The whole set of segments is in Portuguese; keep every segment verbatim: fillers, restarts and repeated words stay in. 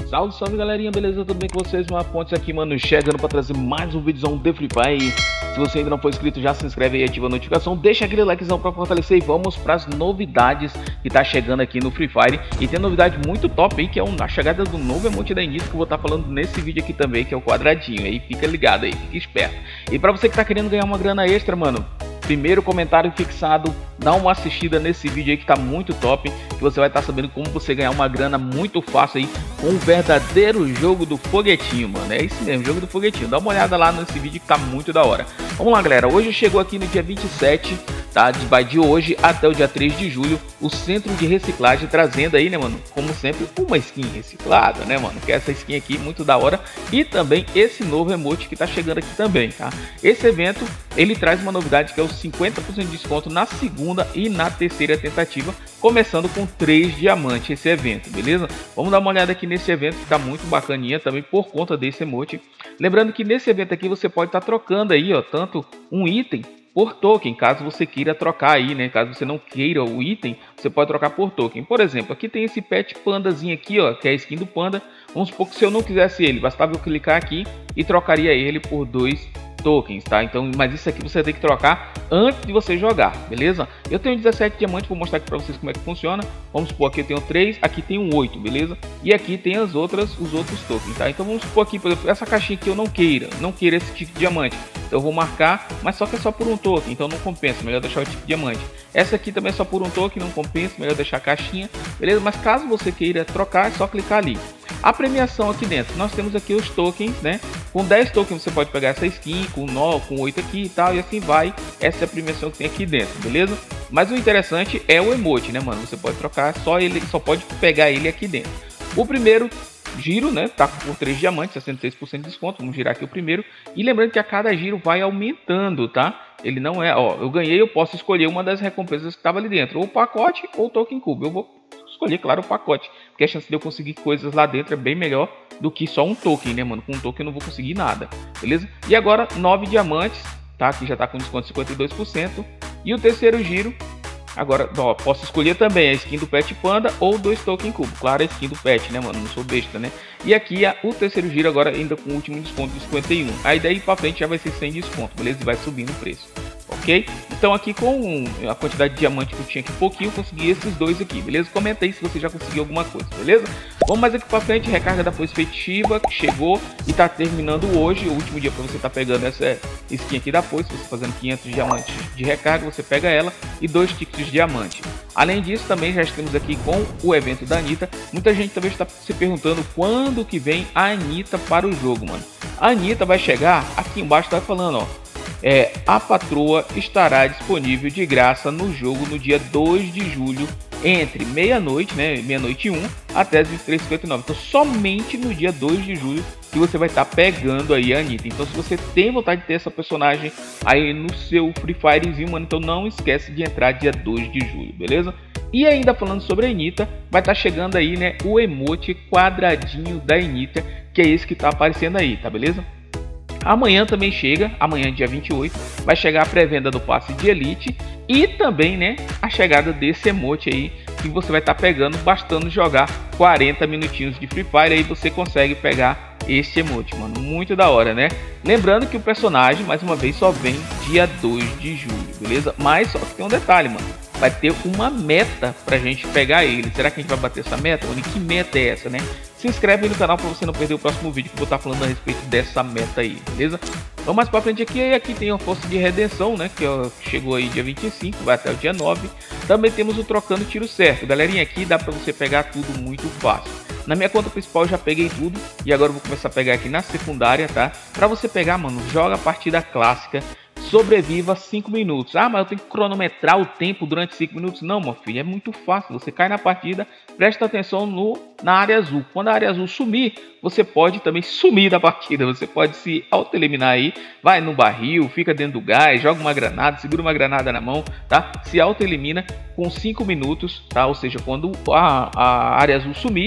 Salve, salve galerinha, beleza? Tudo bem com vocês? Uma Pontes aqui, mano, chegando para trazer mais um vídeozão de Free Fire. Se você ainda não for inscrito, já se inscreve aí, ativa a notificação, deixa aquele likezão para fortalecer e vamos para as novidades que tá chegando aqui no Free Fire. E tem novidade muito top aí, que é a chegada do novo emote da Anitta, que eu vou estar falando nesse vídeo aqui também, que é o quadradinho. Aí fica ligado aí, fica esperto. E para você que tá querendo ganhar uma grana extra, mano, primeiro comentário fixado, dá uma assistida nesse vídeo aí que tá muito top, que você vai estar sabendo como você ganhar uma grana muito fácil aí com um verdadeiro jogo do foguetinho, mano. É isso mesmo, jogo do foguetinho. Dá uma olhada lá nesse vídeo que tá muito da hora. Vamos lá, galera. Hoje chegou aqui no dia vinte e sete, tá? De, vai de hoje até o dia três de julho, o Centro de Reciclagem trazendo aí, né, mano, como sempre, uma skin reciclada, né, mano? Que é essa skin aqui muito da hora e também esse novo emote que tá chegando aqui também, tá? Esse evento, ele traz uma novidade que é o cinquenta por cento de desconto na segunda e na terceira tentativa, começando com três diamantes esse evento, beleza? Vamos dar uma olhada aqui nesse evento que tá muito bacaninha também por conta desse emote. Lembrando que nesse evento aqui você pode estar tá trocando aí, ó, tanto um item por token, caso você queira trocar aí, né? Caso você não queira o item, você pode trocar por token. Por exemplo, aqui tem esse pet pandazinho aqui, ó, que é a skin do panda. Vamos supor que se eu não quisesse ele, bastava eu clicar aqui e trocaria ele por dois tokens, tá? Então, mas isso aqui você tem que trocar antes de você jogar, beleza? Eu tenho dezessete diamantes, vou mostrar aqui para vocês como é que funciona. Vamos supor aqui eu tenho três, aqui tem um oito, beleza? E aqui tem as outras, os outros tokens, tá? Então vamos supor aqui, por exemplo, essa caixinha aqui eu não queira, não queira esse tipo de diamante. Então eu vou marcar, mas só que é só por um token, então não compensa, melhor deixar o tipo de diamante. Essa aqui também é só por um token, não compensa, melhor deixar a caixinha, beleza? Mas caso você queira trocar, é só clicar ali. A premiação aqui dentro, nós temos aqui os tokens, né? Com dez tokens você pode pegar essa skin, com nove, com oito aqui e tal, e assim vai. Essa é a premiação que tem aqui dentro, beleza? Mas o interessante é o emote, né, mano? Você pode trocar, só ele, só pode pegar ele aqui dentro. O primeiro giro, né, tá por três diamantes, sessenta e seis por cento de desconto. Vamos girar aqui o primeiro. E lembrando que a cada giro vai aumentando, tá? Ele não é, ó, eu ganhei, eu posso escolher uma das recompensas que estava ali dentro, ou o pacote ou o token cube. Eu vou escolher, claro, o pacote, porque a chance de eu conseguir coisas lá dentro é bem melhor do que só um token, né, mano? Com um token eu não vou conseguir nada, beleza? E agora nove diamantes, tá? Aqui já tá com desconto de cinquenta e dois por cento. E o terceiro giro, agora, ó, posso escolher também a skin do Pet Panda ou dois token cubo. Claro, a skin do Pet, né, mano? Não sou besta, né? E aqui a, o terceiro giro agora ainda com o último desconto de cinquenta e um. Aí daí pra frente já vai ser sem desconto, beleza? E vai subindo o preço. Ok? Então aqui com a quantidade de diamante que eu tinha aqui pouquinho, eu consegui esses dois aqui, beleza? Comenta aí se você já conseguiu alguma coisa, beleza? Vamos mais aqui pra frente, recarga da foice efetiva, que chegou e tá terminando hoje, o último dia para você tá pegando essa skin aqui da foice, você fazendo quinhentos diamantes de recarga, você pega ela e dois tickets de diamante. Além disso, também já estamos aqui com o evento da Anitta. Muita gente também está se perguntando quando que vem a Anitta para o jogo, mano. A Anitta vai chegar, aqui embaixo tá falando, ó. É, a patroa estará disponível de graça no jogo no dia dois de julho, entre meia-noite, né, meia-noite e um, até as vinte e três e cinquenta e nove. Então somente no dia dois de julho que você vai estar tá pegando aí a Anitta. Então se você tem vontade de ter essa personagem aí no seu Free Firezinho, mano, então não esquece de entrar dia dois de julho, beleza? E ainda falando sobre a Anitta, vai estar tá chegando aí, né, o emote quadradinho da Anitta, que é esse que tá aparecendo aí, tá beleza? Amanhã também chega, amanhã dia vinte e oito, vai chegar a pré-venda do passe de Elite e também, né, a chegada desse emote aí que você vai estar tá pegando, bastando jogar quarenta minutinhos de Free Fire, aí você consegue pegar este emote, mano, muito da hora, né? Lembrando que o personagem, mais uma vez, só vem dia dois de julho, beleza? Mas só que tem um detalhe, mano, vai ter uma meta pra gente pegar ele. Será que a gente vai bater essa meta? Mano, que meta é essa, né? Se inscreve aí no canal para você não perder o próximo vídeo que eu vou estar falando a respeito dessa meta aí, beleza? Vamos mais para frente aqui, e aqui tem a força de redenção, né? Que ó, chegou aí dia vinte e cinco, vai até o dia nove. Também temos o trocando tiro certo. Galerinha, aqui dá para você pegar tudo muito fácil. Na minha conta principal eu já peguei tudo e agora eu vou começar a pegar aqui na secundária, tá? Para você pegar, mano, joga a partida clássica. Sobreviva cinco minutos. Ah, mas eu tenho que cronometrar o tempo durante cinco minutos. Não, meu filho, é muito fácil. Você cai na partida, presta atenção no, na área azul. Quando a área azul sumir, você pode também sumir da partida. Você pode se auto-eliminar aí. Vai no barril, fica dentro do gás, joga uma granada, segura uma granada na mão, tá? Se auto-elimina com cinco minutos, tá? Ou seja, quando a, a área azul sumir,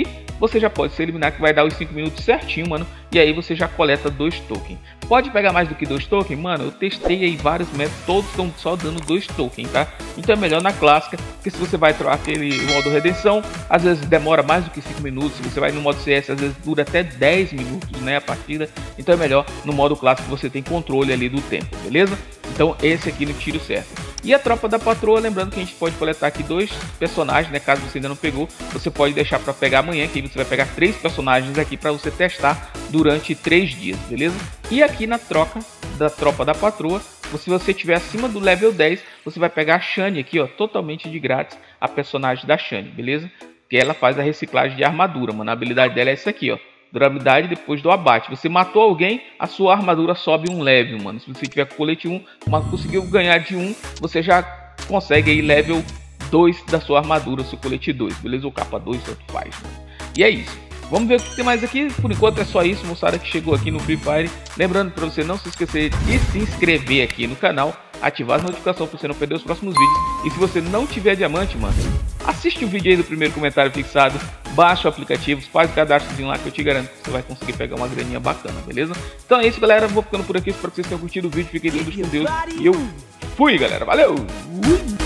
você já pode se eliminar, que vai dar os cinco minutos certinho, mano. E aí você já coleta dois tokens. Pode pegar mais do que dois tokens? Mano, eu testei aí vários métodos, todos estão só dando dois tokens, tá? Então é melhor na clássica, porque se você vai trocar aquele modo redenção, às vezes demora mais do que cinco minutos. Se você vai no modo C S, às vezes dura até dez minutos, né, a partida. Então é melhor no modo clássico, você tem controle ali do tempo, beleza? Então esse aqui no tiro certo. E a tropa da patroa, lembrando que a gente pode coletar aqui dois personagens, né? Caso você ainda não pegou, você pode deixar para pegar amanhã, que aí você vai pegar três personagens aqui para você testar durante três dias, beleza? E aqui na troca da tropa da patroa, se você tiver acima do level dez, você vai pegar a Shani aqui, ó, totalmente de grátis, a personagem da Shani, beleza? Que ela faz a reciclagem de armadura, mano. A habilidade dela é essa aqui, ó. Durabilidade depois do abate. Você matou alguém, a sua armadura sobe um level, mano. Se você tiver colete um, mas conseguiu ganhar de um, você já consegue aí level dois da sua armadura, seu colete dois, beleza? Ou capa dois, tanto faz, mano. E é isso. Vamos ver o que tem mais aqui. Por enquanto é só isso, moçada, que chegou aqui no Free Fire. Lembrando para você não se esquecer de se inscrever aqui no canal, ativar as notificações para você não perder os próximos vídeos. E se você não tiver diamante, mano, assiste o vídeo aí do primeiro comentário fixado, baixa o aplicativo, faz o cadastrozinho lá que eu te garanto que você vai conseguir pegar uma graninha bacana, beleza? Então é isso, galera. Vou ficando por aqui. Espero que vocês tenham curtido o vídeo. Fiquem todos com Deus. E eu fui, galera. Valeu!